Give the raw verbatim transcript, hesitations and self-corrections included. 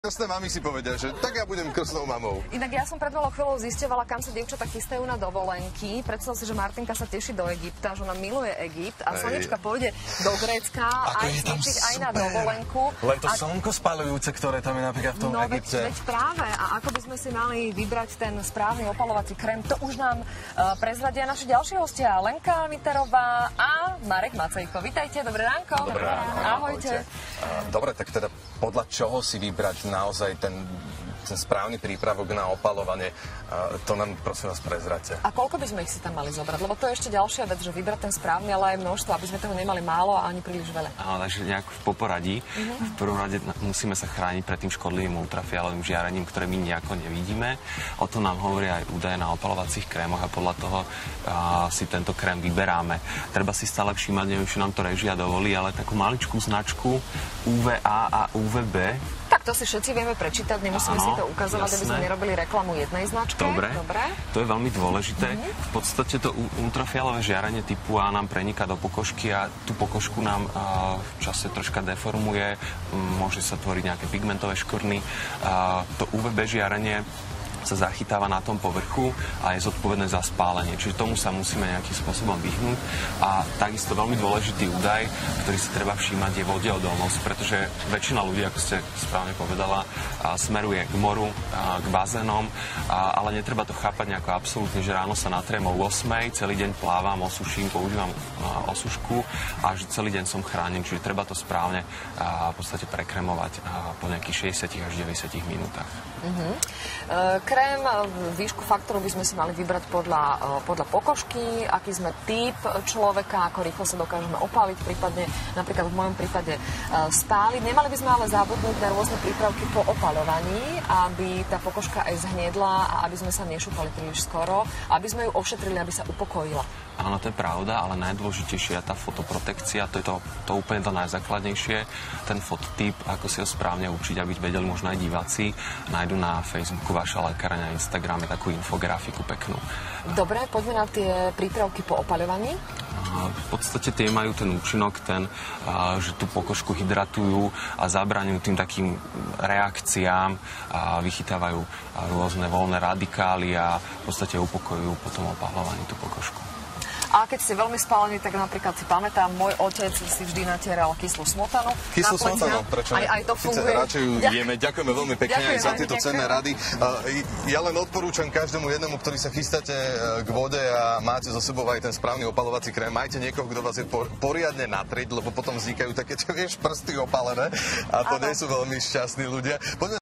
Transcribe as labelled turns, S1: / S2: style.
S1: Krstné mami si povedia, že tak ja budem krstnou mamou.
S2: Inak ja som pred malou chvíľou zisťovala, kam sa dievčatá chystajú na dovolenky. Predstav si, že Martinka sa teší do Egypta, že ona miluje Egypt a Slnečka pôjde do Grécka aj cvičiť aj na dovolenku.
S1: Len to a... slnko spaľujúce, ktoré tam je napríklad v tom
S2: no,
S1: Egypte.
S2: No veď práve. A ako by sme si mali vybrať ten správny opalovací krém, to už nám uh, prezradia naši ďalší hostia. Lenka Miterová a Marek Macejko. Vítajte, dobré ránko.
S1: Dobré ránko.
S2: Ahojte.
S1: Uh, dobre, tak teda podľa čoho si vybrať naozaj ten, ten správny prípravok na opalovanie, to nám prosím vás prezrate.
S2: A koľko by sme ich si tam mali zobrať? Lebo to je ešte ďalšia vec, že vybrať ten správny, ale aj množstvo, aby sme toho nemali málo a ani príliš veľa.
S3: Áno, takže nejak v poporadí. Uh-huh. V prvom rade musíme sa chrániť pred tým škodlivým ultrafialovým žiarením, ktoré my nejako nevidíme. O to nám hovoria aj údaje na opalovacích krémoch a podľa toho uh, si tento krém vyberáme. Treba si stále všímať, neviem, či nám to režia dovolí, ale takú maličkú značku ú vé á a ú vé bé.
S2: Tak to si všetci vieme prečítať, nemusíme
S3: Áno,
S2: si to ukazovať,
S3: jasné.
S2: aby sme nerobili reklamu jednej značke.
S3: Dobre,
S2: Dobre.
S3: To je veľmi dôležité.
S2: Mm-hmm.
S3: V podstate to ultrafialové žiarenie typu A nám preniká do pokožky a tú pokožku nám a, v čase troška deformuje, môže sa tvoriť nejaké pigmentové škvrny. A, to ú vé bé žiarenie sa zachytáva na tom povrchu a je zodpovedné za spálenie. Čiže tomu sa musíme nejakým spôsobom vyhnúť. A takisto veľmi dôležitý údaj, ktorý si treba všímať, je vodeodolnosť, pretože väčšina ľudí, ako ste správne povedala, smeruje k moru, k bazénom, ale netreba to chápať nejako absolútne, že ráno sa natriem o ôsmej, celý deň plávam, osuším, používam osušku a že celý deň som chránený, čiže treba to správne v podstate prekremovať po nejakých šesťdesiat až deväťdesiat minútach.
S2: Uh-huh. Krém, výšku faktoru by sme si mali vybrať podľa, podľa pokožky, aký sme typ človeka, ako rýchlo sa dokážeme opáliť, prípadne napríklad v mojom prípade spáliť. Nemali by sme ale zabudnúť na rôzne prípravky po opaľovaní, aby tá pokožka aj zhniedla a aby sme sa nešúpali príliš skoro, aby sme ju ošetrili, aby sa upokojila.
S3: Áno, to je pravda, ale najdôležitejšia je tá fotoprotekcia, to je to, to úplne to najzákladnejšie, ten fototyp, ako si ho správne učiť, aby vedeli možno aj diváci, nájdu na Facebooku Vaša lekárňa, na Instagrame takú infografiku peknú.
S2: Dobre, poďme na tie prípravky po opaľovaní.
S3: V podstate tie majú ten účinok, ten, že tú pokožku hydratujú a zabraňujú tým takým reakciám, a vychytávajú rôzne voľné radikály a v podstate upokojujú potom opaľovaní tú pokožku.
S2: A keď ste veľmi spálení, tak napríklad si pamätám, môj otec si vždy natieral kyslú smotanu.
S1: Kyslú smotanu, prečo
S2: aj, aj to funguje.
S1: Radšej ju jeme. Ďakujeme veľmi pekne
S2: ďakujem,
S1: aj za tieto
S2: ďakujem.
S1: cenné rady. Ja len odporúčam každému jednému, ktorý sa chystáte k vode a máte zo sebou aj ten správny opalovací krém, majte niekoho, kto vás je poriadne natriť, lebo potom vznikajú také, vieš, prsty opalené a to
S2: Áno.
S1: nie sú veľmi šťastní ľudia. Poďme